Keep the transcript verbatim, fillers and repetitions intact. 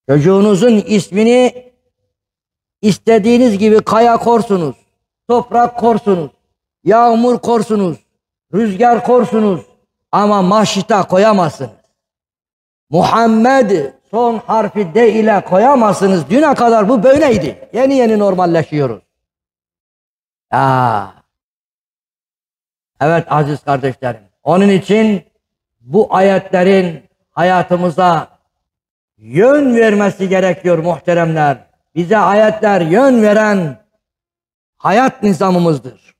Çocuğunuzun ismini istediğiniz gibi kaya korsunuz, toprak korsunuz, yağmur korsunuz, rüzgar korsunuz ama maşita koyamazsınız. Muhammed son harfi D ile koyamazsınız. Düne kadar bu böyleydi. Yeni yeni normalleşiyoruz. Ya. Evet aziz kardeşlerim. Onun için bu ayetlerin hayatımıza yön vermesi gerekiyor muhteremler. Bize ayetler yön veren hayat nizamımızdır.